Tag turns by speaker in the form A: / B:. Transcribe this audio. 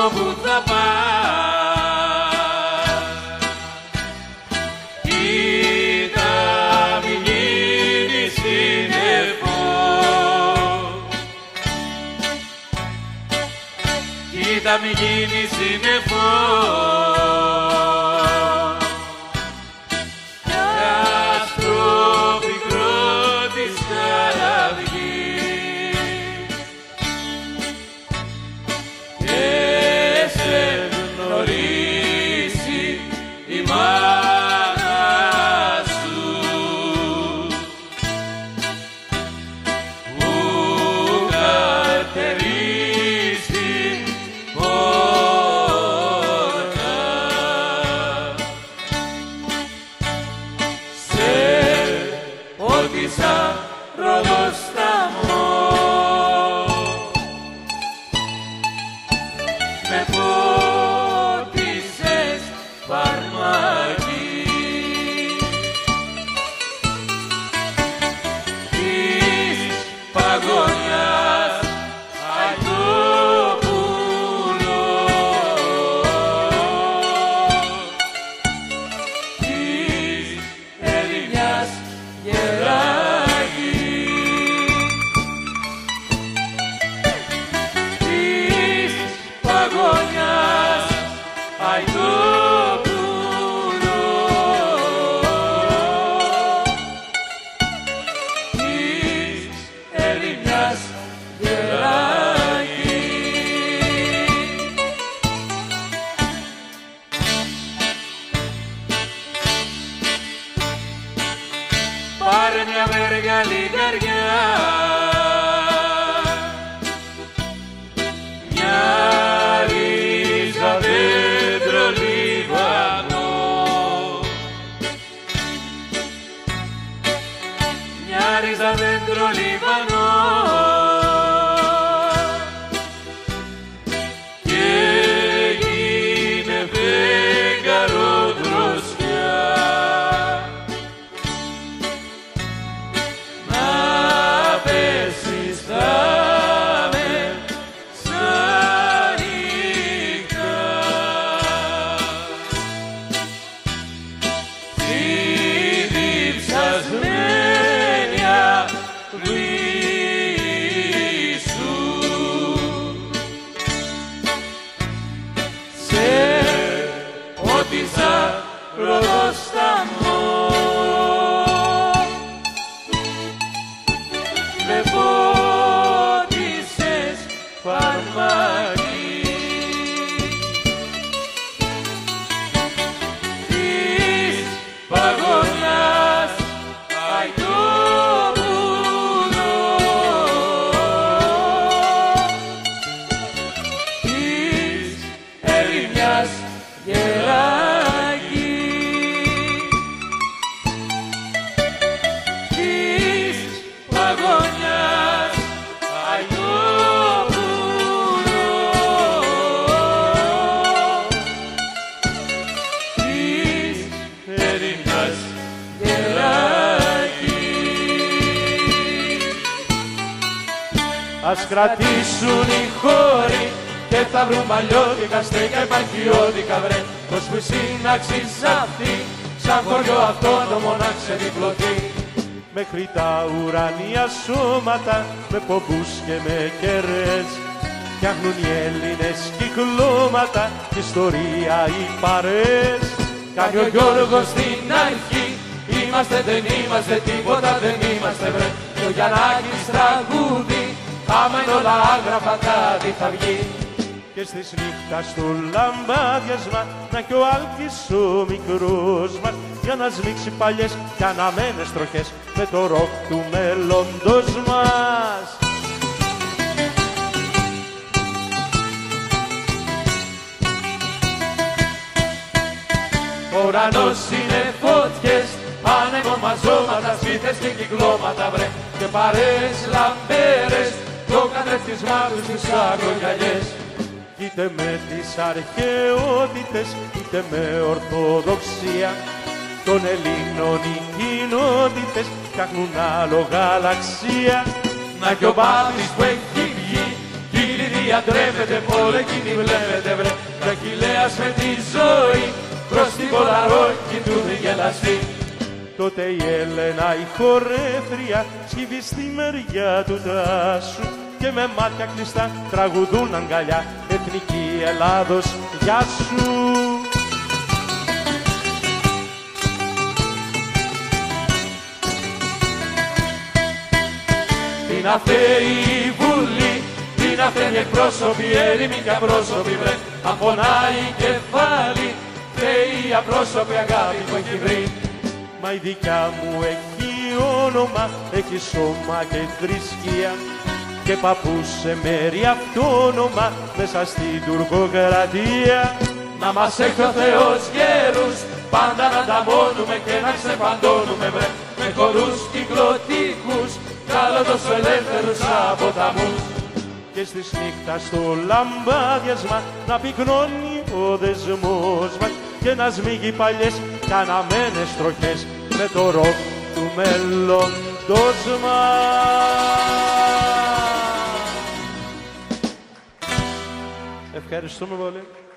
A: όπου θα πας. Κοίτα μη γίνεις σύννεφο, κοίτα μη γίνεις σύννεφο, πάρε μια μεγάλη καρδιά, μια ρίζα δέντρο λιβανό, μια ρίζα δέντρο λιβανό, και γίνε φεγγαρό δροσιά. Με πότισες φαρμάκι της παγωνιάς αϊτόπουλο, της ερημιάς γεράκι, της παγωνιάς αϊτόπουλο, της ερημιάς γεράκι. Ας κρατήσουν οι χώροι και θα βρουν παλιώτικα στέκια επαρχιώτικα, βρε, πως που σύναξης αυτή σαν χωριό αυτόνομο να ξεδιπλωθεί. Μέχρι τα ουρανία σώματα με πομπούς και με κερές φτιάχνουν οι Έλληνες κυκλώματα και ιστορία οι παρές. Κάνει ο Γιώργος στην αρχή, είμαστε δεν είμαστε, τίποτα δεν είμαστε, βρε, και ο Γιαννάκης τραγούδι, άμα είναι όλα άγραφα κάτι θα βγει. Και στις νύχτας του λαμπάδιασμα να κι ο Άλκης ο μικρός μας, για να σμίξει παλιές κι αναμένες τροχές με το ροκ του μέλλοντος μας. Ο ουρανός είναι φωτιές, άνεμο μαζώματα, σπίθες και κυκλώματα, βρε, και παρέες λαμπέρες, το καθρέφτισμά τους στις αγρογιαλιές. Είτε με τις αρχαιότητες, είτε με ορθοδοξία των Ελλήνων οι κοινότητες φτιάχνουν άλλο γαλαξία. Να κι ο Πάπης που έχει βγει, κύριε αντρέπεται, όλο εκείνη βλέπετε βρε. Κι Αχιλλέας με τη ζωή προς την Πολαρόκη του μη γελαστεί.
B: Τότε η Έλενα η χορεύτρια σκύβει στη μεριά του Τάσου και με μάτια κλειστά τραγουδούν αγκαλιά εθνική Ελλάδος γεια σου.
A: Τι να θέλει η Βουλή, τι να θέλει εκπρόσωποι, έρημοι και απρόσωποι βρε. Αν πονάει η κεφάλι, φταίει η απρόσωπη αγάπη που έχει βρει.
B: Μα η δικιά μου έχει όνομα, έχει σώμα και θρησκεία και παππούς σε μέρη αυτόνομα μέσα στην τουρκοκρατία.
A: Να μας έχει ο Θεός γέρους, πάντα να ανταμώνουμε και να ξεπαντώνουμε βρε. Με χορούς κυκλωτικούς, καλό τόσο ελεύθερους από ταμούς.
B: Και στις νύχτας στο λαμπάδιασμα να πυκνώνει ο δεσμός μας και να σμίγει παλιές καναμένες τροχές με το ροκ του μέλλοντος μας. Ευχαριστούμε πολύ.